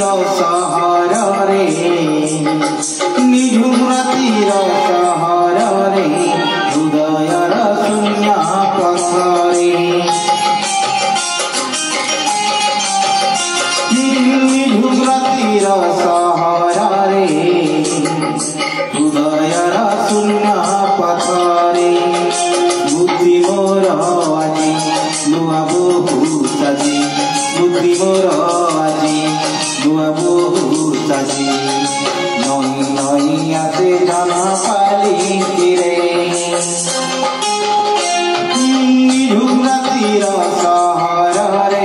सहर रे निझुम रातिर सहर रे हृदयर शून्य पथरे निझुम रातिर सहर रे हृदयर शून्य पथरे बुद्धि मोर আজি नुआ बहुत साजी बुद्धि मोर আজি नुआ बहुत साजी नई नई आसे जन पाली रे निझुम रातिर सहर रे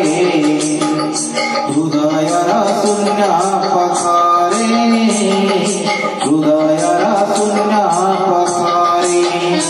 हृदयर शून्य पथरे हृदयर शून्य पथरे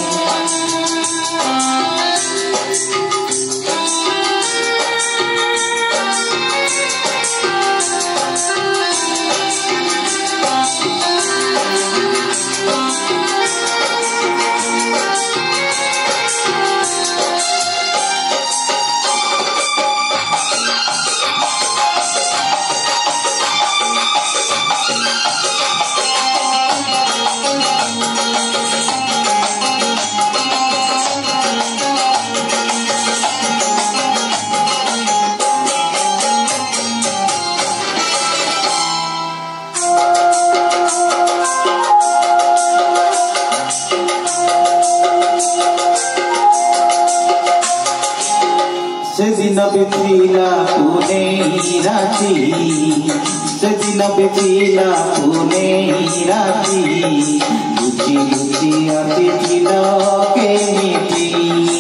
सेदिन बितिला पुणे राति सेदिन बितिला पुणे राति लुचि लुचि आसिथिल केमिति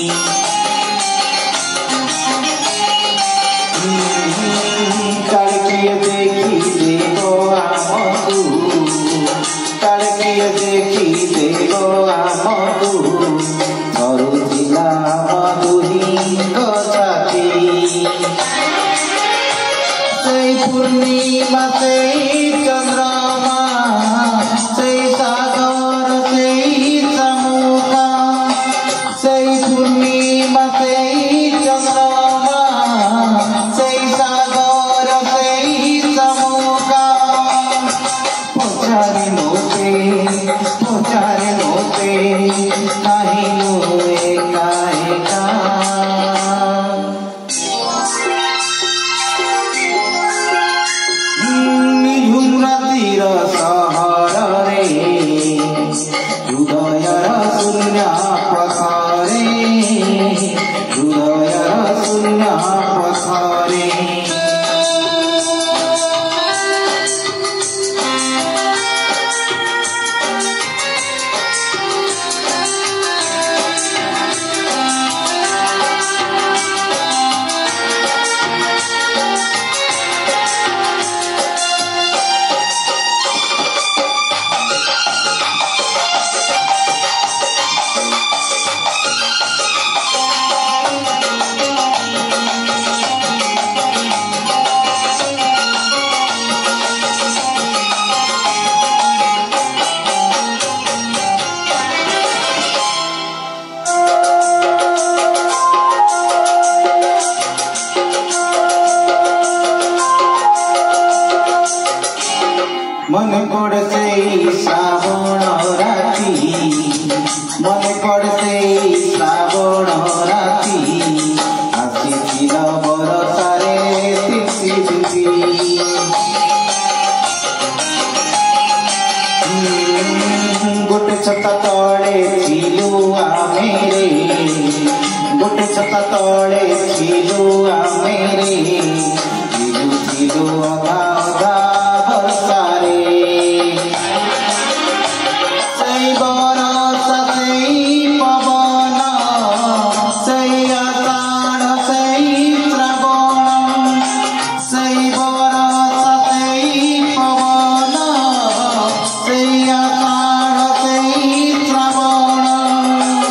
काले किए देखी देबो आमकु काले किए देखी देबो आमकु धरुथिला मधुहीको पूर्णिमा से चंद्रमा से सागर से समुद्र से पूर्णिमा से चंद्रमा से सागर से समुद्र पचारे मोते कहीं नुए काहे का सहर रे हृदयर शून्य पथरे हृदयर शून्य पथरे मन पड़ते श्रावण राति मन पड़ते श्रावण राति आसिथिल बरसारे तिथि तिथि गोटे छता तले थिलु आमे रे गोटे छता तले थिलु आमे रे थिलु अधा अधा बरसारे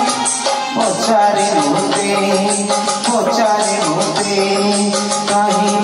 पचारे मोते कहीं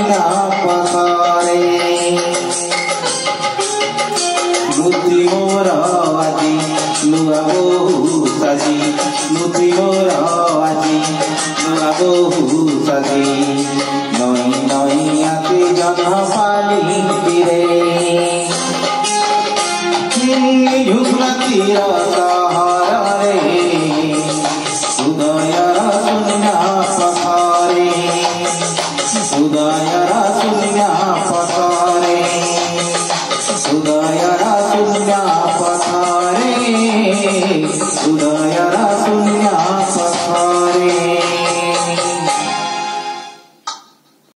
सुना पथरे मुद्री मोर आजी नुआ बहु साजी मुद्री मोर आजी नुआ बहु साजी नई नई आती जन पाली तीरे युगला तीर सहारे उदयर सुनिया पथरे उदयर सुनिया